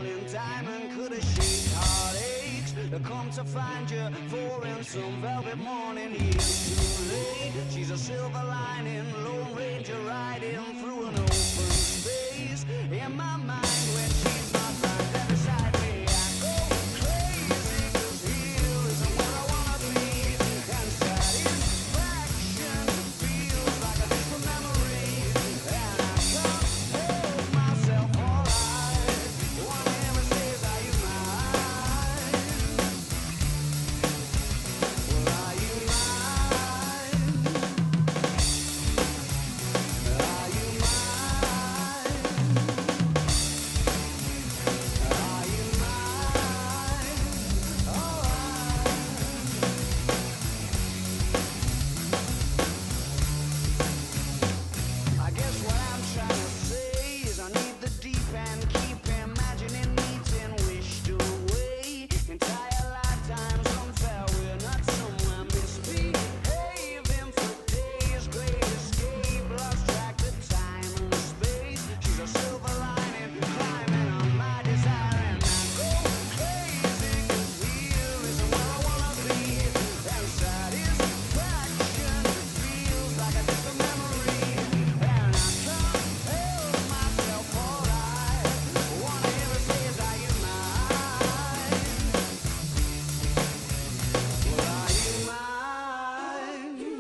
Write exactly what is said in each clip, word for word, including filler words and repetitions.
darling diamond could have shaped heartaches. To come to find you for in some velvet morning. Years too late. She's a silver lining, Lone Ranger riding through an open space. In my mind when she's not right there beside me, I go crazy, 'cause here isn't where I wanna be. And satisfaction feels like a distant memory, and I can't hold myself alright. One ever says, are you mine? Well, are you mine? Are you mine? Are you mine? Alright. I guess what I'm trying to say is I need the deep and keep imagining meeting wished away. Entire lifetimes unfair, we're not somewhere misbehaving for days. Great escape, lost track of time and space. She's a silver lining, climbing on my desire, and I go crazy, 'cause here isn't where I wanna be. And satisfaction feels like a distant memory, and I can't hold myself alright. One ever says, are you mine? Well, are you mine? Are you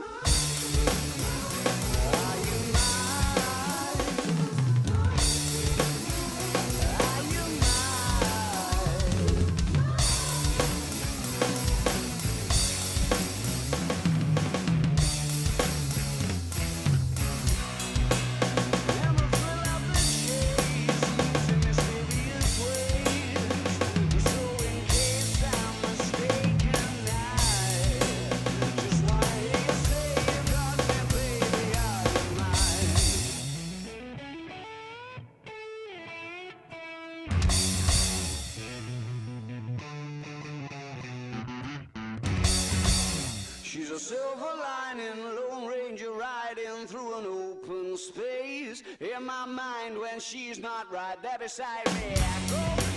Never fill up the chase, moves in mysterious ways. So in case I'm mistaken, I just wanna hear you say you got me, baby, are you mine? She's a silver lining, Lone Ranger riding through an open space. In my mind when she's not right there beside me, I go